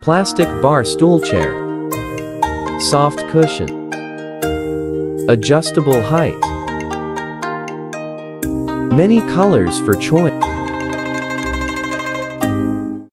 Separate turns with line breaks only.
Plastic bar stool chair. Soft cushion. Adjustable height. Many colors for choice.